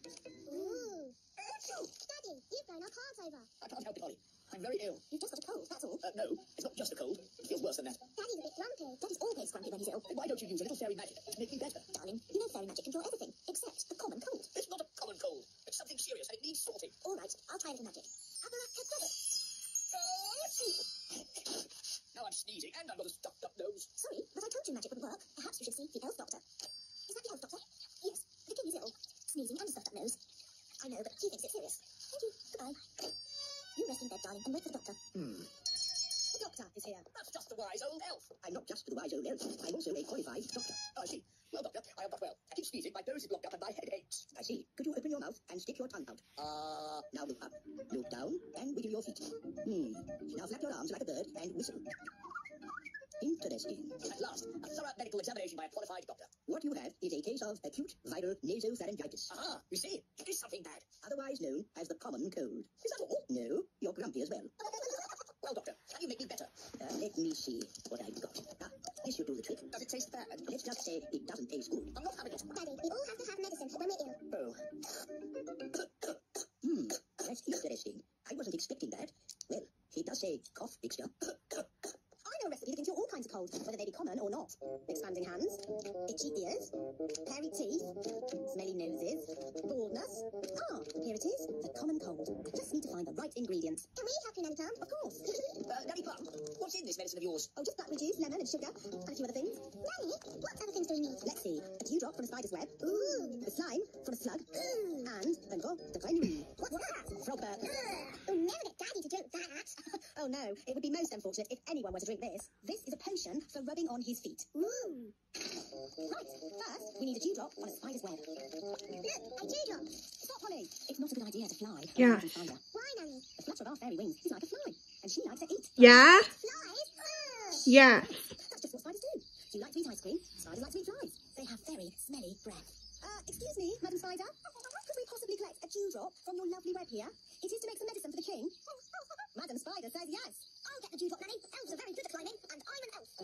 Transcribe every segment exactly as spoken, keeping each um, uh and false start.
Ooh. Daddy, you've blown our cards over. I can't help it, Ollie. I'm very ill. You've just got a cold, that's all. Uh, no, it's not just a cold. It feels worse than that. Daddy's a bit grumpy. Daddy's always grumpy when he's ill. Then why don't you use a little fairy magic to make me better? Darling, you know fairy magic can cure everything, except a common cold. It's not a common cold. It's something serious and it needs sorting. All right, I'll try a little magic. Abracadabra. Now I'm sneezing and I've got a stuffed up nose. Sorry, but I told you magic wouldn't work. Perhaps you should see the elf doctor. Is that the elf doctor? Yes, the king is ill. Sneezing and a stuffed up nose. I know, but he thinks it's serious. Thank you. Goodbye. You rest in bed, darling, and wait for the doctor. Hmm. The doctor is here. That's just the wise old elf. I'm not just the wise old elf. I'm also a qualified doctor. Oh, I see. Well, doctor, I am not well. I keep sneezing, my nose is blocked up, and my head aches. I see. Could you open your mouth and stick your tongue out? Ah. Uh, now look up. Look down and wiggle your feet. Hmm. Now flap your arms like a bird and whistle. Interesting. At last, a thorough medical examination by a qualified doctor. What you have is a case of acute viral nasopharyngitis. Ah, you see, it is something bad. Otherwise known as the common cold. Is that all? No, you're grumpy as well. Well, doctor, can you make me better? Uh, let me see what I've got. Ah, this should do the trick. Does it taste bad? Let's just say it doesn't taste good. I'm not having it. Daddy, we all have to have medicine when we're ill. Oh. Hmm, that's interesting. I wasn't expecting that. Well, he does say cough mixture. I know a recipe that can cure all kinds of colds, whether they be common or not. Expanding hands, itchy ears, hairy teeth, smelly noses, baldness. Ah, here it is, the common cold. Just need to find the right ingredients. Can we help you, Nanny Plum? Of course. uh, Nanny Plum, what's in this medicine of yours? Oh, just blackberry juice, lemon and sugar, and a few other things. Nanny, what other things do we need? Let's see. A dewdrop from a spider's web. Ooh. A slime from a slug. Ooh. And a little the crane. What's that? Frog burp. We'll never get Daddy to drink that. Oh no, it would be most unfortunate if anyone were to drink this. This is a potion for rubbing on his feet. Ooh. Right, first we need a dewdrop on a spider's web. Look, a dewdrop. Stop, Polly. It's not a good idea to fly. Yeah. Why, Nanny? The flutter of our fairy wings is like a fly, and she likes to eat. Yeah? Flies? Ugh. Yeah. That's just what spiders do. Do you like to eat ice cream? Spiders like to eat flies. They have very smelly breath. Uh, excuse me, Madam Spider. Could we possibly collect a dewdrop from your lovely web here? It is to make some medicine for the king. Madam Spider says yes. I'll get the dewdrop, Nanny. Elves are very good at climbing, and I'm an elf.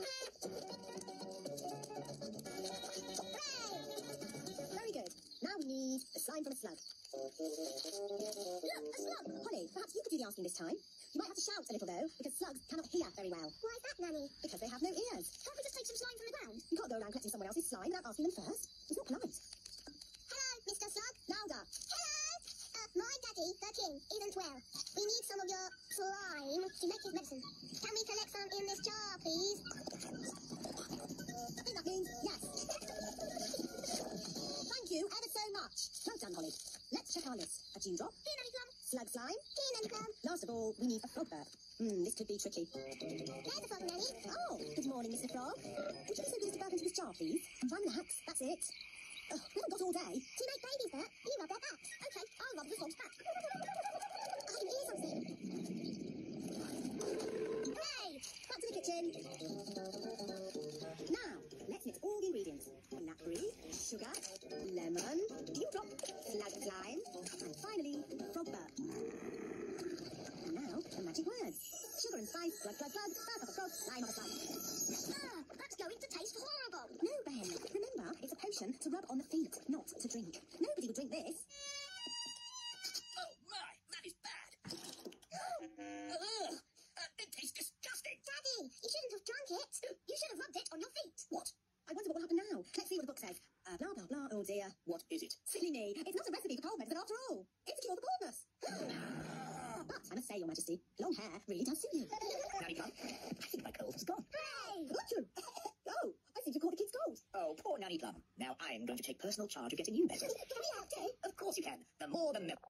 Hooray! Very good. Now we need a slime from a slug. Look, a slug! Polly, perhaps you could do the asking this time. You might have to shout a little, though, because slugs cannot hear very well. Why is that, Nanny? Because they have no ears. Can't we just take some slime from the ground? You can't go around collecting someone else's slime without asking them first. It's not polite. Hello, Mister Slug. Louder. Hello. Uh, my daddy, the king, isn't well. We need some of your slime to make his medicine. Can we collect some in this jar, please? I think that means yes. Thank you ever so much. Well done, Holly. Let's check our list. A dewdrop. Here, Nanny Plum. Slug slime. Here, Nanny Plum. Last of all, we need a frog burp. Hmm, this could be tricky. There's a frog, Nanny. Oh, good morning, Mister Frog. Would you be so good as to burp into this jar, please? Try and relax. That's it. Oh, we haven't got all day. To make babies burp, you rub their backs. Okay, I'll rub the frog's back. I can hear something. Hooray! Back to the kitchen. Now, let's mix all the ingredients. Blackberry, sugar, lemon, dewdrop, slug slime, and finally, frog burp. And now, the magic words. Sugar and spice, glug, glug, glug, burp of a frog, slime of a slug. Ah, that's going to taste horrible. No, Ben. Remember, it's a potion to rub on the feet, not to drink. Nobody would drink this. Oh my, that is bad. Ugh, uh, it tastes disgusting. Daddy, you shouldn't have drunk it. You should have rubbed it on your feet. What? I wonder what will happen now. Let's see what the book says. Uh, blah, blah, blah. Oh, dear. What is it? Silly me. It's not a recipe for cold medicine after all. It's a cure for baldness. But I must say, Your Majesty, long hair really does suit you. Nanny Plum, I think my cold is gone. Hooray! Achoo! Oh, I think you caught a kid's cold. Oh, poor Nanny Plum. Now I'm going to take personal charge of getting you better. Can we help too? Of course you can. The more the merrier.